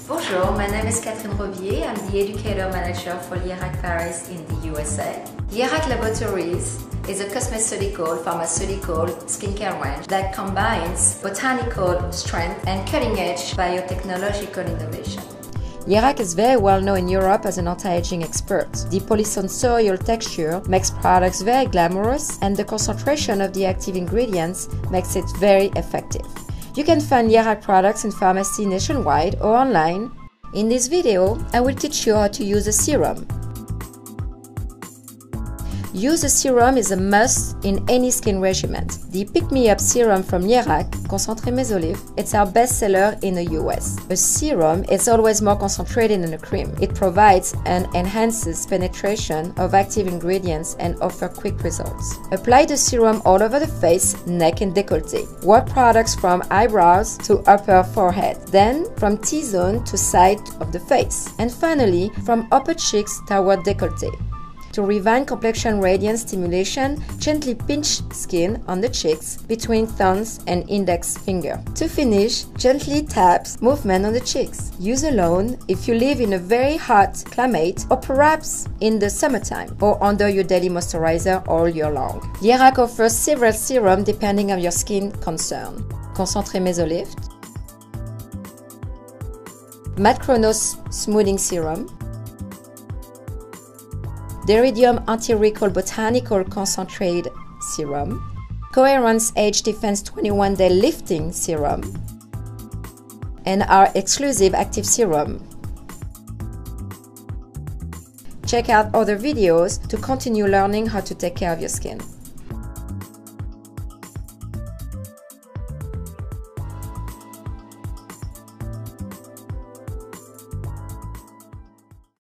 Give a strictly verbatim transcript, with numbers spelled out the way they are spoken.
Bonjour, my name is Catherine Robier. I'm the Educator Manager for Lierac Paris in the U S A. Lierac Laboratories is a cosmeceutical, pharmaceutical skincare range that combines botanical strength and cutting-edge biotechnological innovation. Lierac is very well known in Europe as an anti-aging expert. The polysensorial texture makes products very glamorous, and the concentration of the active ingredients makes it very effective. You can find Lierac products in pharmacy nationwide or online. In this video, I will teach you how to use a serum. Use a serum is a must in any skin regimen. The Pick Me Up serum from Lierac, Concentré Mesolyph, it's our best seller in the U S. A serum is always more concentrated than a cream. It provides and enhances penetration of active ingredients and offers quick results. Apply the serum all over the face, neck and décolleté. Work products from eyebrows to upper forehead, then from T-zone to side of the face, and finally from upper cheeks toward décolleté. To revive complexion radiance stimulation, gently pinch skin on the cheeks between thumbs and index finger. To finish, gently tap movement on the cheeks. Use alone if you live in a very hot climate or perhaps in the summertime or under your daily moisturizer all year long. Lierac offers several serums depending on your skin concern. Concentré Mesolyph, Matte Chronos Smoothing Serum, Deridium Anti-Wrinkle Botanical Concentrate Serum, Coherence Age Defense twenty-one day Lifting Serum, and our exclusive active serum. Check out other videos to continue learning how to take care of your skin.